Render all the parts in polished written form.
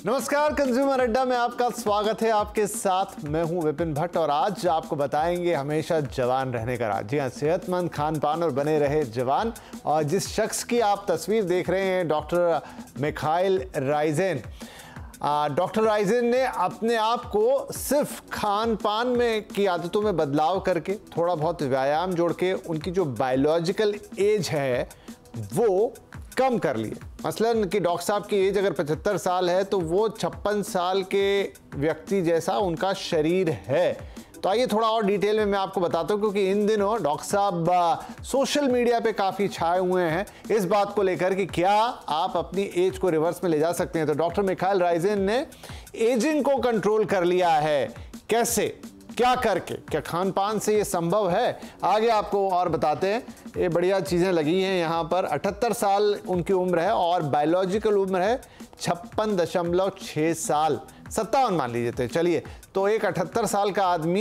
नमस्कार, कंज्यूमर अड्डा में आपका स्वागत है। आपके साथ मैं हूं विपिन भट्ट और आज आपको बताएंगे हमेशा जवान रहने का राज। जी हाँ, सेहतमंद खान पान और बने रहे जवान। और जिस शख्स की आप तस्वीर देख रहे हैं, doctor Mikhail Roizen. Doctor Roizen ने अपने आप को सिर्फ खान पान में की आदतों में बदलाव करके, थोड़ा बहुत व्यायाम जोड़ के उनकी जो बायोलॉजिकल एज है वो कम कर लिए। मसलन कि डॉक्टर साहब की एज अगर 75 साल है तो वो 56 साल के व्यक्ति जैसा उनका शरीर है। तो आइए थोड़ा और डिटेल में मैं आपको बताता हूं, क्योंकि इन दिनों डॉक्टर साहब सोशल मीडिया पे काफ़ी छाए हुए हैं इस बात को लेकर कि क्या आप अपनी एज को रिवर्स में ले जा सकते हैं। तो डॉक्टर मिखाइल राइजेन ने एजिंग को कंट्रोल कर लिया है। कैसे, क्या करके, क्या खान पान से ये संभव है, आगे आपको और बताते हैं। ये बढ़िया चीज़ें लगी हैं यहाँ पर। 78 साल उनकी उम्र है और बायोलॉजिकल उम्र है 56.6 साल, 57 मान लीजिए। तो चलिए, तो एक 78 साल का आदमी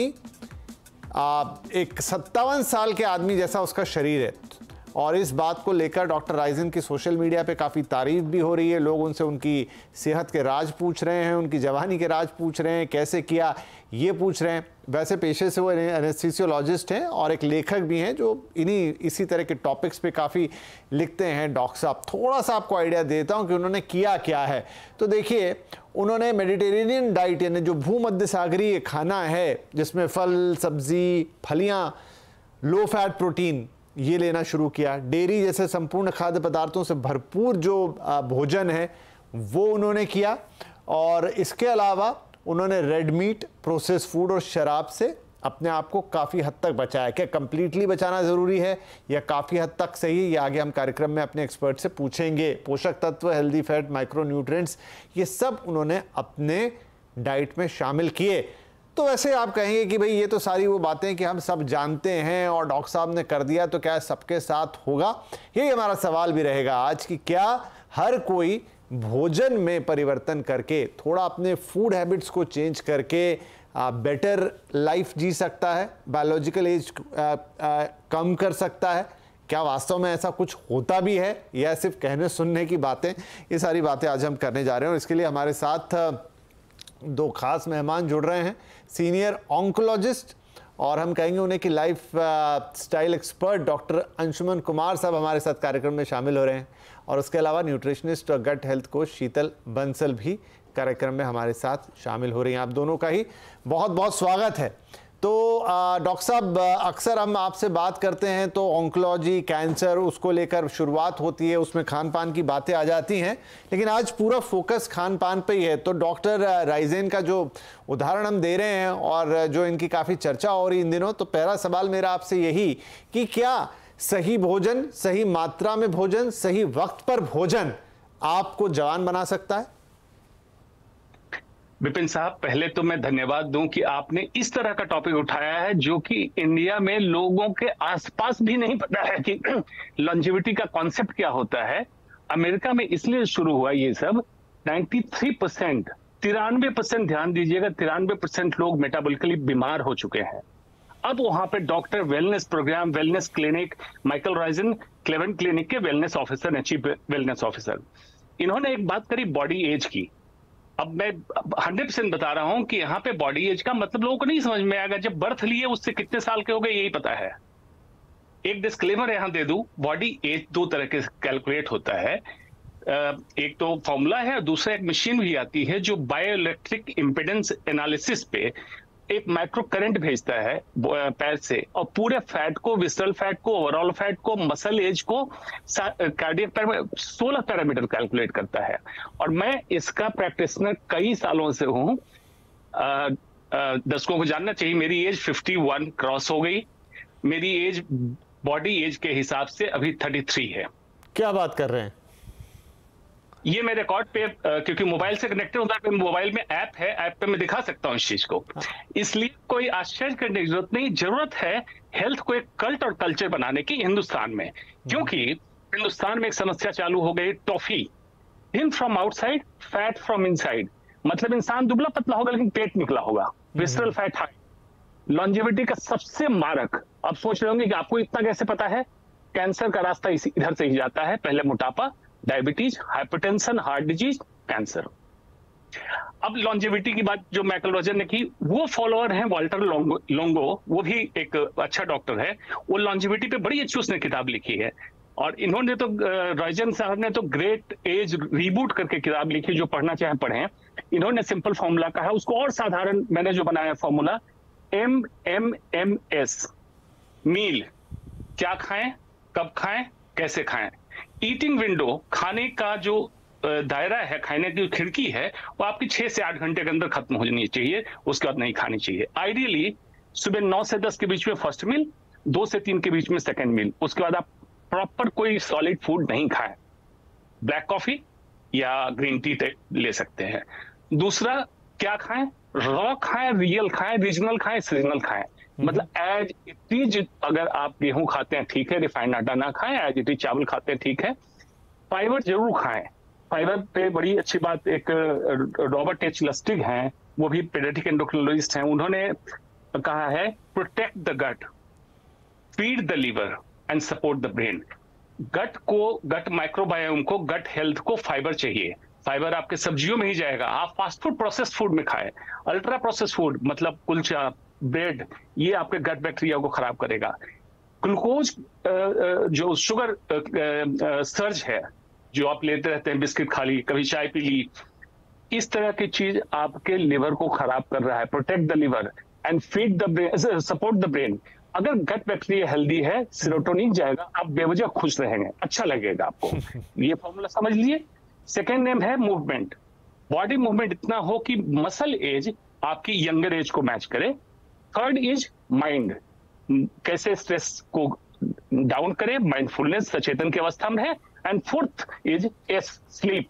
एक 57 साल के आदमी जैसा उसका शरीर है। और इस बात को लेकर डॉक्टर राइजेन की सोशल मीडिया पे काफ़ी तारीफ भी हो रही है। लोग उनसे उनकी सेहत के राज पूछ रहे हैं, उनकी जवानी के राज पूछ रहे हैं, कैसे किया ये पूछ रहे हैं। वैसे पेशे से वो एनेस्थीसियोलॉजिस्ट हैं और एक लेखक भी हैं जो इसी तरह के टॉपिक्स पे काफ़ी लिखते हैं। डॉक्टर साहब, थोड़ा सा आपको आइडिया देता हूं कि उन्होंने किया क्या है। तो देखिए, उन्होंने मेडिटेरेनियन डाइट यानी जो भूमध्य सागरीय खाना है जिसमें फल, सब्जी, फलियां, लो फैट प्रोटीन ये लेना शुरू किया। डेयरी जैसे संपूर्ण खाद्य पदार्थों से भरपूर जो भोजन है वो उन्होंने किया। और इसके अलावा उन्होंने रेड मीट, प्रोसेस फूड और शराब से अपने आप को काफ़ी हद तक बचाया। क्या कंप्लीटली बचाना ज़रूरी है या काफ़ी हद तक सही, ये आगे हम कार्यक्रम में अपने एक्सपर्ट से पूछेंगे। पोषक तत्व, हेल्दी फैट, माइक्रो न्यूट्रिएंट्स, ये सब उन्होंने अपने डाइट में शामिल किए। तो वैसे आप कहेंगे कि भाई ये तो सारी वो बातें कि हम सब जानते हैं और डॉक्टर साहब ने कर दिया तो क्या सबके साथ होगा। यही हमारा सवाल भी रहेगा आज कि क्या हर कोई भोजन में परिवर्तन करके, थोड़ा अपने फूड हैबिट्स को चेंज करके बेटर लाइफ जी सकता है, बायोलॉजिकल एज कम कर सकता है। क्या वास्तव में ऐसा कुछ होता भी है या सिर्फ कहने सुनने की बातें? ये सारी बातें आज हम करने जा रहे हैं और इसके लिए हमारे साथ दो खास मेहमान जुड़ रहे हैं। सीनियर ऑन्कोलॉजिस्ट और हम कहेंगे उन्हें कि lifestyle expert doctor Anshuman Kumar साहब हमारे साथ कार्यक्रम में शामिल हो रहे हैं। और उसके अलावा न्यूट्रिशनिस्ट और gut health coach Sheetal Bansal भी कार्यक्रम में हमारे साथ शामिल हो रही हैं। आप दोनों का ही बहुत बहुत स्वागत है। तो डॉक्टर साहब, अक्सर हम आपसे बात करते हैं तो ऑन्कोलॉजी, कैंसर, उसको लेकर शुरुआत होती है, उसमें खान पान की बातें आ जाती हैं, लेकिन आज पूरा फोकस खान पान पे ही है। तो डॉक्टर राइजेन का जो उदाहरण हम दे रहे हैं और जो इनकी काफ़ी चर्चा हो रही इन दिनों, तो पहला सवाल मेरा आपसे यही कि क्या सही भोजन, सही मात्रा में भोजन, सही वक्त पर भोजन आपको जवान बना सकता है? विपिन साहब, पहले तो मैं धन्यवाद दूं कि आपने इस तरह का टॉपिक उठाया है जो कि इंडिया में लोगों के आसपास भी नहीं पता है कि लॉन्जेविटी का कॉन्सेप्ट क्या होता है। अमेरिका में इसलिए शुरू हुआ ये सब। 93%, 93%, ध्यान दीजिएगा, 93% लोग मेटाबॉलिकली बीमार हो चुके हैं। अब वहां पे doctor wellness program, wellness clinic, Michael Roizen Cleveland clinic के wellness officer, chief wellness officer, इन्होंने एक बात करी बॉडी एज की। अब मैं 100% बता रहा हूं कि यहाँ पे बॉडी एज का मतलब लोगों को नहीं समझ में आएगा। जब बर्थ लिए उससे कितने साल के हो गए यही पता है। एक डिस्क्लेमर यहां दे दूं, बॉडी एज दो तरह के कैलकुलेट होता है। एक तो फॉर्मूला है और दूसरा एक मशीन भी आती है जो बायोइलेक्ट्रिक इम्पिडेंस एनालिसिस पे एक माइक्रो करंट भेजता है पैर से और पूरे फैट को, विसरल फैट को, ओवरऑल फैट को, मसल एज को, कार्डियक 16 पैरामीटर कैलकुलेट करता है। और मैं इसका प्रैक्टिशनर कई सालों से हूं। दर्शकों को जानना चाहिए मेरी एज 51 क्रॉस हो गई। मेरी एज बॉडी एज के हिसाब से अभी 33 है। क्या बात कर रहे हैं? ये मैं रिकॉर्ड पे, क्योंकि मोबाइल से कनेक्टेड होता है, मोबाइल में ऐप है, ऐप पे मैं दिखा सकता हूँ इस चीज को। इसलिए कोई आश्चर्य करने की जरूरत नहीं। जरूरत है हेल्थ को एक कल्ट और कल्चर बनाने की हिंदुस्तान में, क्योंकि हिंदुस्तान में एक समस्या चालू हो गई, TOFI, thin from outside, fat from inside. मतलब इंसान दुबला पतला होगा लेकिन पेट निकला होगा, विसरल फैट हाई। लॉन्जेविटी का सबसे मारक, आप सोच रहे होंगे कि आपको इतना कैसे पता है, कैंसर का रास्ता इधर से ही जाता है। पहले मोटापा, diabetes, hypertension, heart disease, cancer. अब लॉन्जेविटी की बात जो माइकल रोजर ने की, वो फॉलोअर हैं वाल्टर लोंगो, वो भी एक अच्छा डॉक्टर है। वो लॉन्जेविटी पे बड़ी अच्छी उसने किताब लिखी है। और इन्होंने तो रॉजन साहब ने तो ग्रेट एज रीबूट करके किताब लिखी, जो पढ़ना चाहे पढ़ें। इन्होंने सिंपल फॉर्मूला कहा, उसको और साधारण मैंने जो बनाया फॉर्मूला, MMMS, मील, क्या खाएं, कब खाएं, कैसे खाएं। ईटिंग विंडो, खाने का जो दायरा है, खाने की खिड़की है, वो आपकी 6 से 8 घंटे के अंदर खत्म होनी चाहिए, उसके बाद नहीं खानी चाहिए। आइडियली सुबह 9 से 10 के बीच में फर्स्ट मील, 2 से 3 के बीच में सेकंड मील, उसके बाद आप प्रॉपर कोई सॉलिड फूड नहीं खाएं। ब्लैक कॉफी या ग्रीन टी ले सकते हैं। दूसरा, क्या खाएं, रॉ खाएं, रियल खाएं, रीजनल खाएं, सीजनल खाएं। मतलब एज इट इज, अगर आप गेहूं खाते हैं ठीक है, रिफाइंड आटा ना खाएं, एज इट इज चावल खाते हैं ठीक है। फाइबर जरूर खाएं। फाइबर पे बड़ी अच्छी बात, एक रॉबर्ट एच लस्टिग हैं, वो भी पेडियाट्रिक एंडोक्रिनोलॉजिस्ट हैं, उन्होंने कहा है protect the gut, feed the liver and support the brain. Gut को, गट माइक्रोबायोम को, गट हेल्थ को फाइबर चाहिए। फाइबर आपके सब्जियों में ही जाएगा। आप फास्ट फूड, प्रोसेस्ड फूड में खाएं। अल्ट्रा प्रोसेस्ड फूड मतलब कुलचा, ब्रेड, ये आपके गट बैक्टीरिया को खराब करेगा। ग्लूकोज, जो शुगर सर्ज है जो आप लेते रहते हैं, बिस्किट खा ली, कभी चाय पी ली, इस तरह की चीज आपके लिवर को खराब कर रहा है। Protect the liver and feed the brain, support the brain. अगर गट बैक्टीरिया हेल्दी है, सेरोटोनिन जाएगा, आप बेवजह खुश रहेंगे, अच्छा लगेगा आपको। ये फॉर्मूला समझ लिए। सेकेंड नेम है मूवमेंट। बॉडी मूवमेंट इतना हो कि मसल एज आपकी यंगर एज को मैच करे। थर्ड इज माइंड, कैसे स्ट्रेस को डाउन करे, माइंडफुलनेस, सचेतन की अवस्था में है। एंड फोर्थ इज स्लीप,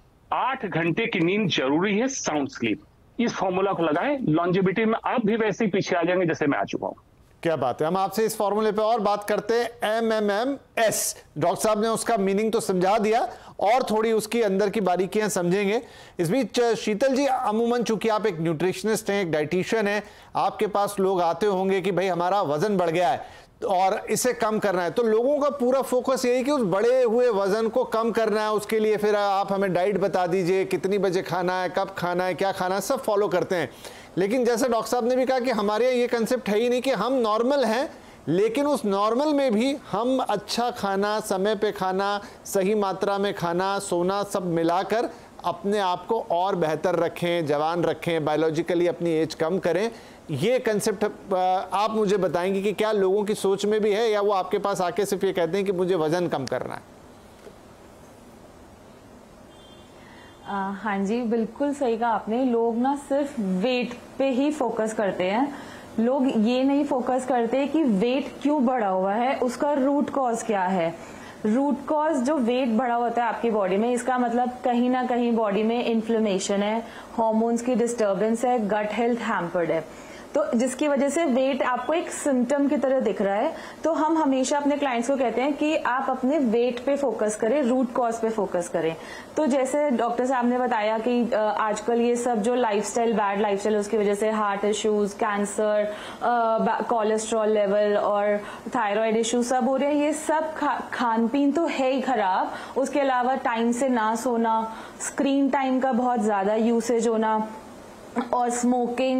8 घंटे की नींद जरूरी है, साउंड स्लीप। इस फॉर्मूला को लगाएं, लॉन्जेविटी में आप भी वैसे ही पीछे आ जाएंगे जैसे मैं आ चुका हूं। क्या बात है। हम आपसे इस फॉर्मूले पे और बात करते हैं। MMMS, डॉक्टर साहब ने उसका मीनिंग तो समझा दिया, और थोड़ी उसकी अंदर की बारीकियां समझेंगे। इस बीच शीतल जी, अमूमन चूंकि आप एक न्यूट्रिशनिस्ट हैं, एक डाइटिशियन हैं, आपके पास लोग आते होंगे कि भाई हमारा वजन बढ़ गया है और इसे कम करना है, तो लोगों का पूरा फोकस यही कि उस बढ़े हुए वजन को कम करना है। उसके लिए फिर आप हमें डाइट बता दीजिए, कितनी बजे खाना है, कब खाना है, क्या खाना है, सब फॉलो करते हैं। लेकिन जैसे डॉक्टर साहब ने भी कहा कि हमारे यहाँ ये कंसेप्ट है ही नहीं कि हम नॉर्मल हैं, लेकिन उस नॉर्मल में भी हम अच्छा खाना, समय पे खाना, सही मात्रा में खाना, सोना, सब मिलाकर अपने आप को और बेहतर रखें, जवान रखें, बायोलॉजिकली अपनी एज कम करें। ये कंसेप्ट आप मुझे बताएंगे कि क्या लोगों की सोच में भी है, या वो आपके पास आके सिर्फ ये कहते हैं कि मुझे वजन कम करना है? हाँ जी, बिल्कुल सही कहा आपने। लोग ना सिर्फ वेट पे ही फोकस करते हैं। लोग ये नहीं फोकस करते कि वेट क्यों बढ़ा हुआ है, उसका रूट कॉज क्या है। रूट कॉज जो वेट बढ़ा होता है आपकी बॉडी में, इसका मतलब कहीं ना कहीं बॉडी में इन्फ्लेमेशन है, हार्मोन्स की डिस्टर्बेंस है, गट हेल्थ हैम्पर्ड है, तो जिसकी वजह से वेट आपको एक सिम्टम की तरह दिख रहा है। तो हम हमेशा अपने क्लाइंट्स को कहते हैं कि आप अपने वेट पे फोकस करें, रूट कॉज पे फोकस करें। तो जैसे डॉक्टर साहब ने बताया कि आजकल ये सब जो लाइफस्टाइल, बैड लाइफस्टाइल, उसकी वजह से heart issues, cancer, cholesterol level और थायराइड इश्यूज सब हो रहे हैं। ये सब खान पीन तो है ही खराब, उसके अलावा टाइम से ना सोना, स्क्रीन टाइम का बहुत ज्यादा यूसेज होना, और स्मोकिंग,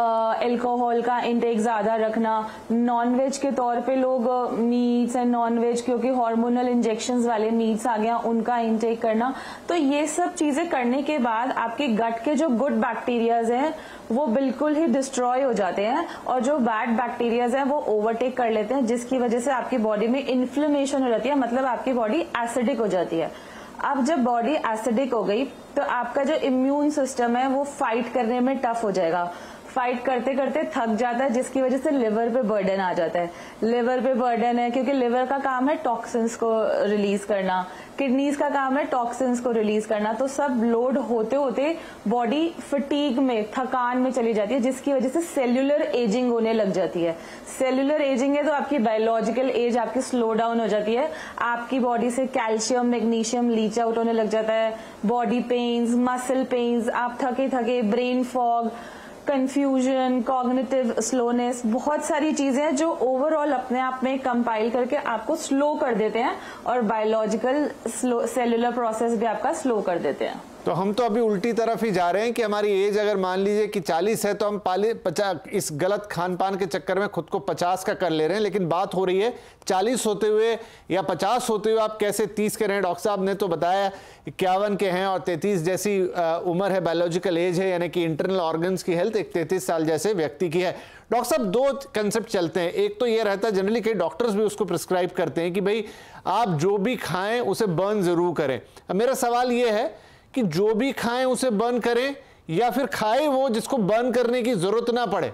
अल्कोहल का इंटेक ज्यादा रखना, नॉनवेज के तौर पे लोग मीट्स एंड नॉनवेज, क्योंकि हार्मोनल इंजेक्शंस वाले मीट्स आ गया, उनका इंटेक करना। तो ये सब चीजें करने के बाद आपके गट के जो गुड बैक्टीरियाज हैं वो बिल्कुल ही डिस्ट्रॉय हो जाते हैं, और जो बैड बैक्टीरियाज हैं वो ओवरटेक कर लेते हैं, जिसकी वजह से आपकी बॉडी में इन्फ्लेमेशन हो जाती है, मतलब आपकी बॉडी एसिडिक हो जाती है। अब जब बॉडी एसिडिक हो गई तो आपका जो इम्यून सिस्टम है वो फाइट करने में टफ हो जाएगा, फाइट करते करते थक जाता है, जिसकी वजह से लिवर पे बर्डन आ जाता है। लिवर पे बर्डन है क्योंकि लिवर का काम है टॉक्सिन्स को रिलीज करना, किडनीज का काम है टॉक्सिन्स को रिलीज करना। तो सब लोड होते होते बॉडी फटीग में, थकान में चली जाती है, जिसकी वजह से सेल्यूलर एजिंग होने लग जाती है। सेल्यूलर एजिंग है तो आपकी बायोलॉजिकल एज आपकी स्लो डाउन हो जाती है, आपकी बॉडी से कैल्शियम, मैग्नीशियम लीच आउट होने लग जाता है, बॉडी पेन्स, मसल पेन्स, आप थके थके, brain fog, confusion, cognitive slowness, बहुत सारी चीजें हैं जो ओवरऑल अपने आप में कंपाइल करके आपको स्लो कर देते हैं और बायोलॉजिकल सेलुलर प्रोसेस भी आपका स्लो कर देते हैं। तो हम तो अभी उल्टी तरफ ही जा रहे हैं कि हमारी एज अगर मान लीजिए कि 40 है तो हम 50 इस गलत खान पान के चक्कर में खुद को 50 का कर ले रहे हैं, लेकिन बात हो रही है 40 होते हुए या 50 होते हुए आप कैसे 30 के रहें। डॉक्टर साहब ने तो बताया 51 के हैं और 33 जैसी उम्र है, बायोलॉजिकल एज है, यानी कि इंटरनल ऑर्गन्स की हेल्थ एक 33 साल जैसे व्यक्ति की है। डॉक्टर साहब दो कंसेप्ट चलते हैं, एक तो ये रहता है जनरली कई डॉक्टर्स भी उसको प्रिस्क्राइब करते हैं कि भाई आप जो भी खाएं उसे बर्न जरूर करें। अब मेरा सवाल ये है कि जो भी खाएं उसे बर्न करें या फिर खाएं वो जिसको बर्न करने की जरूरत ना पड़े।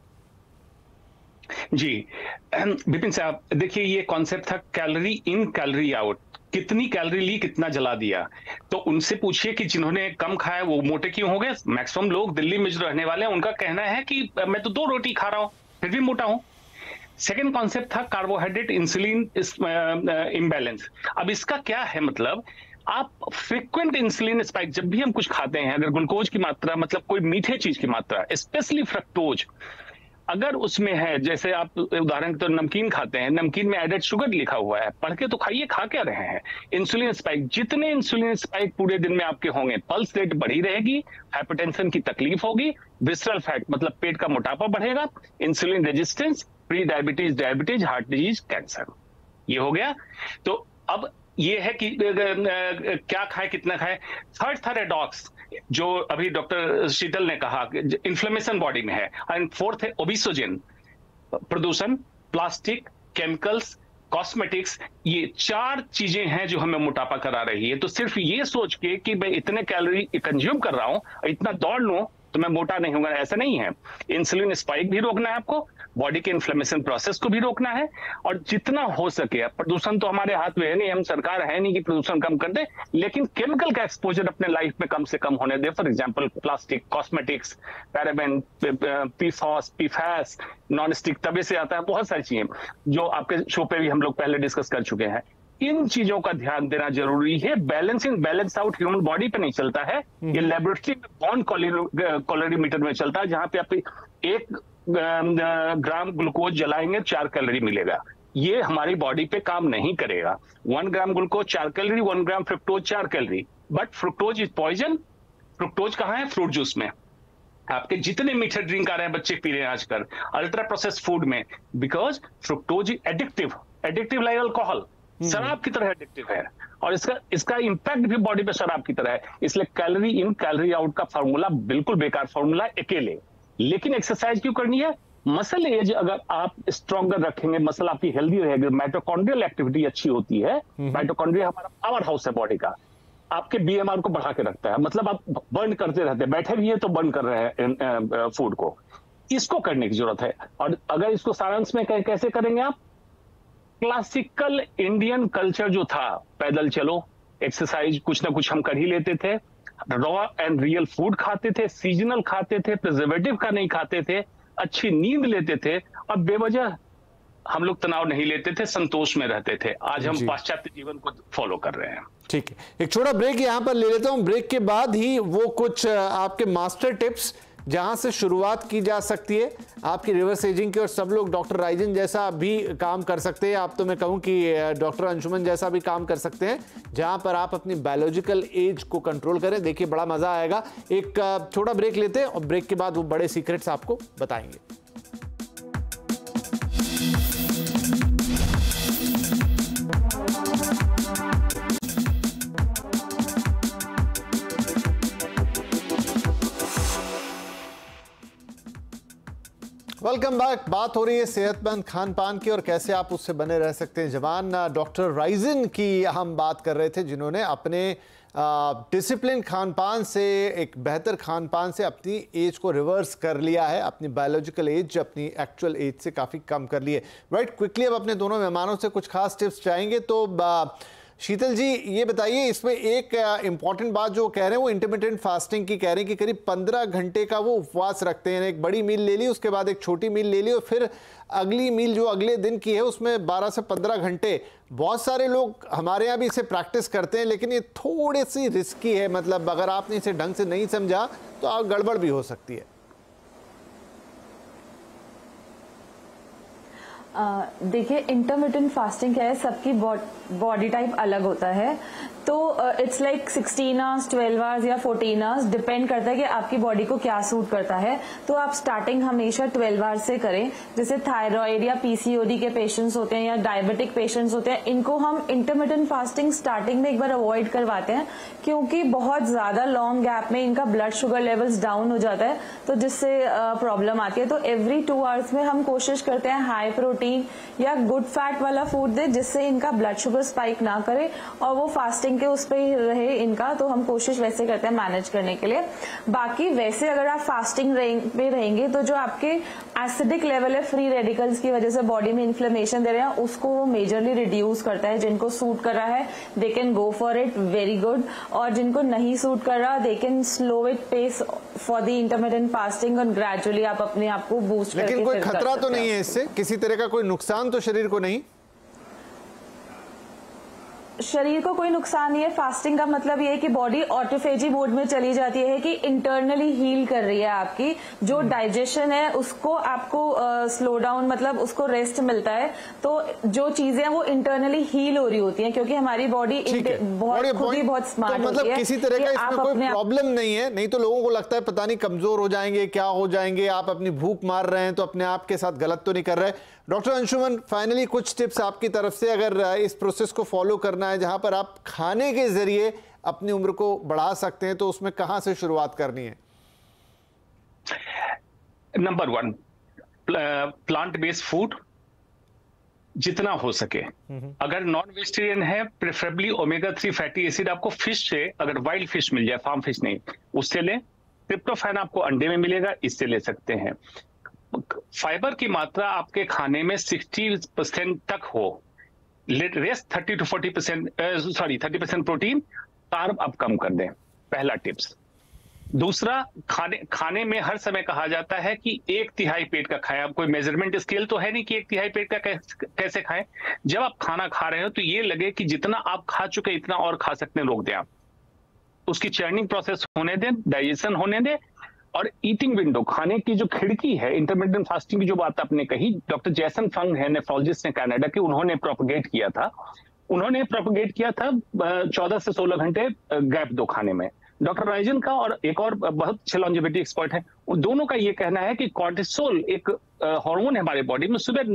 जी विपिन साहब, देखिए ये कॉन्सेप्ट था कैलोरी इन कैलोरी आउट, कितनी कैलोरी ली कितना जला दिया। तो उनसे पूछिए कि जिन्होंने कम खाया वो मोटे क्यों हो गए। मैक्सिमम लोग दिल्ली में जो रहने वाले हैं उनका कहना है कि मैं तो 2 रोटी खा रहा हूं फिर भी मोटा हूं। सेकेंड कॉन्सेप्ट था कार्बोहाइड्रेट इंसुलिन इम्बैलेंस। अब इसका क्या है मतलब, आप फ्रीक्वेंट इंसुलिन स्पाइक जब भी हम कुछ खाते हैं, अगर ग्लूकोज की मात्रा मतलब कोई मीठे चीज की मात्रा, स्पेशली फ्रक्टोज अगर उसमें है, जैसे आप उदाहरण के तौर नमकीन खाते हैं, नमकीन में एडेड शुगर लिखा हुआ है, पढ़ के तो खाइए, खा क्या रहे हैं। इंसुलिन स्पाइक, जितने इंसुलिन स्पाइक पूरे दिन में आपके होंगे, पल्स रेट बढ़ी रहेगी, हाइपरटेंशन की तकलीफ होगी, विसरल फैट मतलब पेट का मोटापा बढ़ेगा, insulin resistance, pre diabetes, heart disease, cancer, ये हो गया। तो अब ये है कि क्या खाए कितना खाए। थर्ड था रेडॉक्स, जो अभी डॉक्टर शीतल ने कहा इन्फ्लेमेशन बॉडी में है। एंड फोर्थ है ओबिसोजेन, प्रदूषण, प्लास्टिक, केमिकल्स, कॉस्मेटिक्स, ये 4 चीजें हैं जो हमें मोटापा करा रही है। तो सिर्फ ये सोच के कि मैं इतने कैलोरी कंज्यूम कर रहा हूं, इतना दौड़ लूं तो मैं मोटा नहीं होगा, ऐसा नहीं है। इंसुलिन स्पाइक भी रोकना है आपको, बॉडी के इन्फ्लेमेशन प्रोसेस को भी रोकना है, और जितना हो सके, प्रदूषण तो हमारे हाथ में है नहीं, हम सरकार है नहीं कि प्रदूषण कम कर दे, लेकिन केमिकल का एक्सपोजर अपने लाइफ में कम से कम होने दे। For example plastic, cosmetics, paraben, PFOS, PFAS, non stick तवे से आता है, बहुत सारी चीजें जो आपके शो पे भी हम लोग पहले डिस्कस कर चुके हैं। इन चीजों का ध्यान देना जरूरी है। Balance in balance out human body पे नहीं चलता है, ये लेबोरेटरी में बॉर्न कैलोरीमीटर में चलता है, जहां पे आप 1 ग्राम ग्लूकोज जलाएंगे 4 कैलोरी मिलेगा। ये हमारी बॉडी पे काम नहीं करेगा। 1 gram glucose 4 calorie, 1 gram fructose 4 calorie. But fructose is poison. Fructose कहाँ है? फ्रूट जूस में। आपके जितने मीठे ड्रिंक आ रहे हैं बच्चे पी रहे हैं आजकल, अल्ट्रा प्रोसेस फूड में, because fructose is addictive like alcohol, शराब की तरह एडिक्टिव है, और इसका इंपैक्ट भी बॉडी पे शराब की तरह है। इसलिए कैलोरी इन कैलोरी आउट का फॉर्मूला बिल्कुल बेकार फॉर्मूला अकेले। लेकिन एक्सरसाइज क्यों करनी है? मसल एज अगर आप स्ट्रॉन्गर रखेंगे, मसल आपकी हेल्दी रहेगी, माइटोकॉन्ड्रियल एक्टिविटी अच्छी होती है। माइटोकॉन्ड्रिया हमारा पावर हाउस है बॉडी का, आपके बीएमआर को बढ़ा के रखता है, मतलब आप बर्न करते रहते हैं, बैठे भी है तो बर्न कर रहे हैं फूड को। इसको करने की जरूरत है। और अगर इसको सारांश में कैसे करेंगे आप? क्लासिकल इंडियन कल्चर जो था, पैदल चलो, एक्सरसाइज कुछ ना कुछ हम कर ही लेते थे, रॉ एंड रियल फूड खाते थे, सीजनल खाते थे, प्रिजर्वेटिव का नहीं खाते थे, अच्छी नींद लेते थे, और बेवजह हम लोग तनाव नहीं लेते थे, संतोष में रहते थे। आज हम पाश्चात्य जीवन को फॉलो कर रहे हैं। ठीक है, एक छोटा ब्रेक यहां पर ले लेता हूं। ब्रेक के बाद ही वो कुछ आपके मास्टर टिप्स जहां से शुरुआत की जा सकती है आपकी रिवर्स एजिंग की, और सब लोग डॉक्टर राइजन जैसा भी काम कर सकते हैं। आप तो मैं कहूं कि डॉक्टर अंशुमन जैसा भी काम कर सकते हैं, जहां पर आप अपनी बायोलॉजिकल एज को कंट्रोल करें। देखिए बड़ा मजा आएगा। एक छोटा ब्रेक लेते हैं और ब्रेक के बाद वो बड़े सीक्रेट्स आपको बताएंगे। Welcome back. बात हो रही है सेहतमंद खान पान की और कैसे आप उससे बने रह सकते हैं जवान। डॉक्टर राइजन की हम बात कर रहे थे, जिन्होंने अपने डिसिप्लिन खान पान से, एक बेहतर खान पान से अपनी एज को रिवर्स कर लिया है, अपनी बायोलॉजिकल एज अपनी एक्चुअल एज से काफ़ी कम कर ली है। राइट, क्विकली अब अपने दोनों मेहमानों से कुछ खास टिप्स चाहेंगे। तो शीतल जी ये बताइए, इसमें एक इंपॉर्टेंट बात जो कह रहे हैं वो इंटरमिटेंट फास्टिंग की कह रहे हैं कि करीब 15 घंटे का वो उपवास रखते हैं। एक बड़ी मील ले ली, उसके बाद एक छोटी मील ले ली, और फिर अगली मील जो अगले दिन की है उसमें 12 से 15 घंटे। बहुत सारे लोग हमारे यहाँ भी इसे प्रैक्टिस करते हैं, लेकिन ये थोड़ी सी रिस्की है। मतलब अगर आपने इसे ढंग से नहीं समझा तो आप गड़बड़ भी हो सकती है। देखिए, इंटरमिटेंट फास्टिंग क्या है, सबकी बॉडी टाइप अलग होता है। तो इट्स लाइक 16 आवर्स, 12 आवर्स या 14 आवर्स, डिपेंड करता है कि आपकी बॉडी को क्या सूट करता है। तो आप स्टार्टिंग हमेशा 12 आवर्स से करें। जैसे थायराइड या पीसीओडी के पेशेंट्स होते हैं या डायबिटिक पेशेंट्स होते हैं, इनको हम इंटरमिटेंट फास्टिंग स्टार्टिंग में एक बार अवॉइड करवाते हैं, क्योंकि बहुत ज्यादा लॉन्ग गैप में इनका ब्लड शुगर लेवल्स डाउन हो जाता है, तो जिससे प्रॉब्लम आती है। तो एवरी 2 आवर्स में हम कोशिश करते हैं हाई प्रोटीन या गुड फैट वाला फूड दे, जिससे इनका ब्लड शुगर स्पाइक ना करे और वो फास्टिंग के उस पे ही रहे इनका। तो हम कोशिश वैसे करते हैं मैनेज करने के लिए। बाकी वैसे अगर आप फास्टिंग पे रहेंगे तो जो आपके एसिडिक लेवल है फ्री रेडिकल्स की वजह से बॉडी में इन्फ्लेमेशन दे रहे हैं, उसको वो मेजरली रिड्यूस करता है। जिनको सूट कर रहा है they can go for it, very good. और जिनको नहीं सूट कर रहा they can slow it pace for the intermittent fasting और ग्रेजुअली आप अपने आप को बूस्ट करके। लेकिन कोई खतरा तो नहीं है इससे, किसी तरह का कोई नुकसान तो शरीर को नहीं? शरीर को कोई नुकसान नहीं है। फास्टिंग का मतलब ये है कि बॉडी ऑटोफेजी मोड में चली जाती है, कि इंटरनली हील कर रही है। आपकी जो डाइजेशन है उसको आपको स्लो डाउन, मतलब उसको रेस्ट मिलता है। तो जो चीजें हैं वो इंटरनली हील हो रही होती हैं, क्योंकि हमारी बॉडी बहुत स्मार्ट तो मतलब होती है। किसी तरह का इसमें कोई प्रॉब्लम नहीं है। नहीं तो लोगों को लगता है पता नहीं कमजोर हो जाएंगे, क्या हो जाएंगे, आप अपनी भूख मार रहे हैं तो अपने आप के साथ गलत तो नहीं कर रहे। डॉक्टर अंशुमन, फाइनली कुछ टिप्स आपकी तरफ से, अगर इस प्रोसेस को फॉलो करना है जहां पर आप खाने के जरिए अपनी उम्र को बढ़ा सकते हैं, तो उसमें कहां से शुरुआत करनी है? नंबर 1, प्लांट बेस्ड फूड जितना हो सके। अगर नॉन वेजिटेरियन है, प्रेफरेबली ओमेगा 3 फैटी एसिड आपको फिश से, अगर वाइल्ड फिश मिल जाए, फार्म फिश नहीं, उससे लें। ट्रिप्टोफैन आपको अंडे में मिलेगा, इससे ले सकते हैं। फाइबर की मात्रा आपके खाने में 60% तक हो, रेस्ट 30% प्रोटीन, कार्ब आप कम कर दें, पहला टिप्स। दूसरा, खाने में हर समय कहा जाता है कि 1/3 पेट का खाएं। अब कोई मेजरमेंट स्केल तो है नहीं कि 1/3 पेट का कैसे खाएं। जब आप खाना खा रहे हो तो ये लगे कि जितना आप खा चुके इतना और खा सकते हैं, रोक दें। आप उसकी चर्निंग प्रोसेस होने दें, डाइजेशन होने दें। और ईटिंग विंडो, खाने की जो खिड़की है, इंटरमिटेंट फास्टिंग की जो बात आपने कही, डॉक्टर जैसन फंग है नेफ्रोलॉजिस्ट ने कनाडा के, उन्होंने प्रोपगेट किया था 14 से 16 घंटे गैप दो खाने में। डॉक्टर राइजन का और एक और बहुत अच्छे लॉन्जेविटी एक्सपर्ट है, उन दोनों का ये कहना है कि कॉर्टिसोल एक हार्मोन है हमारे बॉडी में, सुबह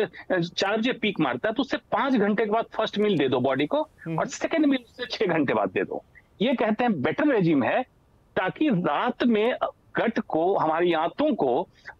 4 बजे पीक मारता है, तो उससे 5 घंटे के बाद फर्स्ट मील दे दो बॉडी को, और सेकेंड मील उससे 6 घंटे बाद दे दो। ये कहते हैं बेटर रेजिम है, ताकि रात में गट को, हमारी आंतों को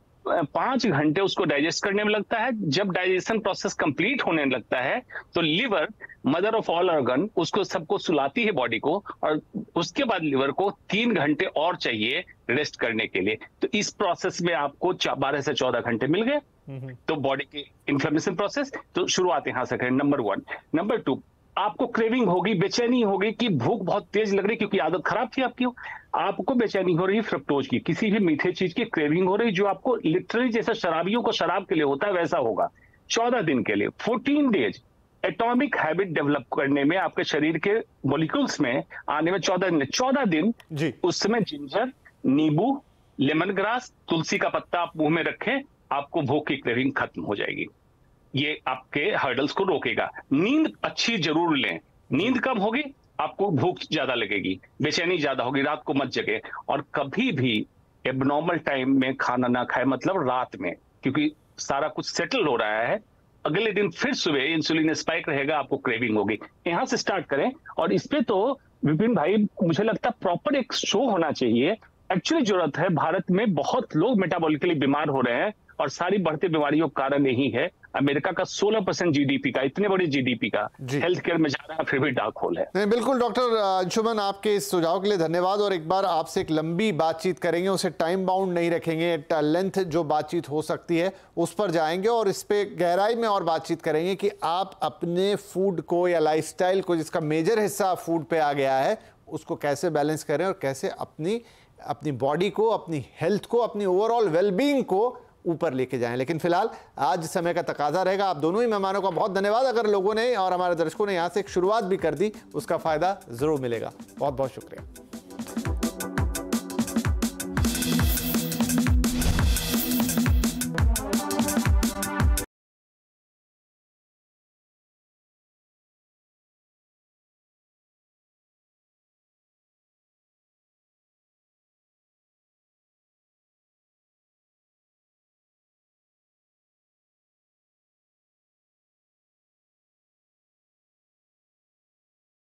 5 घंटे उसको डाइजेस्ट करने में लगता है। जब डाइजेशन प्रोसेस कंप्लीट होने लगता है तो liver, mother of all organ, उसको सबको सुलाती है बॉडी को, और उसके बाद लिवर को 3 घंटे और चाहिए रेस्ट करने के लिए। तो इस प्रोसेस में आपको 12 से 14 घंटे मिल गए। तो बॉडी की इन्फ्लेमेशन प्रोसेस, तो शुरुआत यहां से करें, नंबर 1। नंबर 2, आपको क्रेविंग होगी, बेचैनी होगी कि भूख बहुत तेज लग रही, क्योंकि आदत खराब थी आपकी, आपको बेचैनी हो रही है फ्रक्टोज की, किसी भी मीठे चीज की क्रेविंग हो रही, जो आपको लिटरली जैसे शराबियों को शराब के लिए होता है वैसा होगा। 14 दिन के लिए, 14 डेज एटॉमिक हैबिट डेवलप करने में, आपके शरीर के मॉलिक्यूल्स में आने में 14 दिन जी। उस समय जिंजर, नींबू, लेमन ग्रास, तुलसी का पत्ता आप मुंह में रखें, आपको भूख की क्रेविंग खत्म हो जाएगी। ये आपके हर्डल्स को रोकेगा। नींद अच्छी जरूर लें, नींद कम होगी आपको भूख ज्यादा लगेगी, बेचैनी ज्यादा होगी, रात को मत जगे। और कभी भी एबनॉर्मल टाइम में खाना ना खाए, मतलब रात में, क्योंकि सारा कुछ सेटल हो रहा है। अगले दिन फिर सुबह इंसुलिन स्पाइक रहेगा, आपको क्रेविंग होगी। यहां से स्टार्ट करें। और इस पे तो विपिन भाई, मुझे लगता है प्रॉपर एक शो होना चाहिए। एक्चुअली जरूरत है, भारत में बहुत लोग मेटाबॉलिकली बीमार हो रहे हैं, और सारी बढ़ती बीमारियों का कारण यही है। अमेरिका का 16% जीडीपी का, इतने बड़े जीडीपी का हेल्थ केयर में जा रहा है, फिर भी डार्क होल है। नहीं, बिल्कुल डॉक्टर अंशुमन, आपके इस सुझाव के लिए धन्यवाद। और एक बार आपसे एक लंबी बातचीत करेंगे, उसे टाइम बाउंड नहीं रखेंगे, लेंथ जो बातचीत हो सकती है उस पर जाएंगे, और इस पे गहराई में और बातचीत करेंगे कि आप अपने फूड को या लाइफस्टाइल को, जिसका मेजर हिस्सा फूड पे आ गया है, उसको कैसे बैलेंस करें और कैसे अपनी बॉडी को, अपनी हेल्थ को, अपनी ओवरऑल वेलबींग को ऊपर लेके जाएं। लेकिन फिलहाल आज समय का तकाजा रहेगा। आप दोनों ही मेहमानों का बहुत धन्यवाद। अगर लोगों ने और हमारे दर्शकों ने यहाँ से एक शुरुआत भी कर दी, उसका फायदा जरूर मिलेगा। बहुत बहुत शुक्रिया।